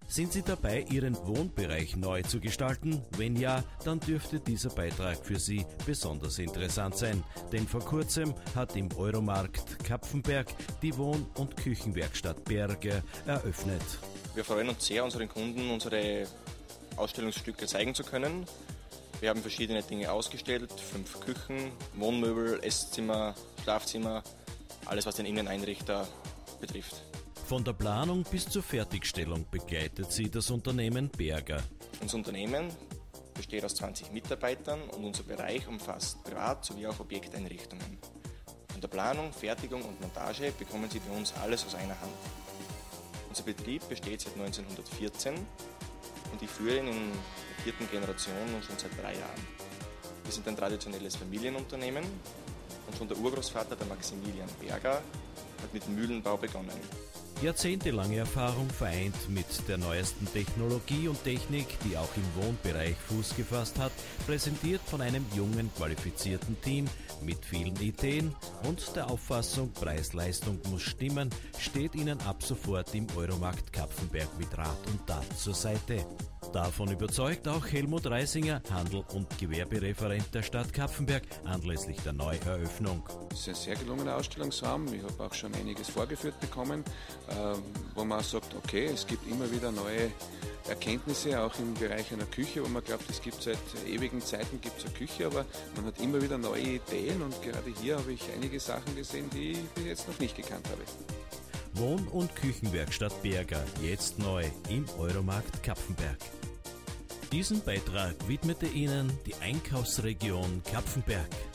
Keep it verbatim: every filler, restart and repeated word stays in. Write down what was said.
Sind Sie dabei, Ihren Wohnbereich neu zu gestalten? Wenn ja, dann dürfte dieser Beitrag für Sie besonders interessant sein. Denn vor kurzem hat im Euromarkt Kapfenberg die Wohn- und Küchenwerkstatt Berger eröffnet. Wir freuen uns sehr, unseren Kunden unsere Ausstellungsstücke zeigen zu können. Wir haben verschiedene Dinge ausgestellt, fünf Küchen, Wohnmöbel, Esszimmer, Schlafzimmer, alles was den Inneneinrichter betrifft. Von der Planung bis zur Fertigstellung begleitet sie das Unternehmen Berger. Unser Unternehmen besteht aus zwanzig Mitarbeitern und unser Bereich umfasst Privat- sowie auch Objekteinrichtungen. Von der Planung, Fertigung und Montage bekommen Sie bei uns alles aus einer Hand. Unser Betrieb besteht seit neunzehnhundertvierzehn und ich führe ihn in der vierten Generation und schon seit drei Jahren. Wir sind ein traditionelles Familienunternehmen und schon der Urgroßvater, der Maximilian Berger, hat mit dem Mühlenbau begonnen. Jahrzehntelange Erfahrung vereint mit der neuesten Technologie und Technik, die auch im Wohnbereich Fuß gefasst hat, präsentiert von einem jungen, qualifizierten Team mit vielen Ideen und der Auffassung, Preis-Leistung muss stimmen, steht Ihnen ab sofort im Euromarkt Kapfenberg mit Rat und Tat zur Seite. Davon überzeugt auch Helmut Reisinger, Handel- und Gewerbereferent der Stadt Kapfenberg, anlässlich der Neueröffnung. Es ist ein sehr gelungener Ausstellungsraum. Ich habe auch schon einiges vorgeführt bekommen, wo man sagt, okay, es gibt immer wieder neue Erkenntnisse, auch im Bereich einer Küche, wo man glaubt, es gibt seit ewigen Zeiten gibt's eine Küche, aber man hat immer wieder neue Ideen und gerade hier habe ich einige Sachen gesehen, die ich bis jetzt noch nicht gekannt habe. Wohn- und Küchenwerkstatt Berger, jetzt neu im Euromarkt Kapfenberg. Diesen Beitrag widmete Ihnen die Einkaufsregion Kapfenberg.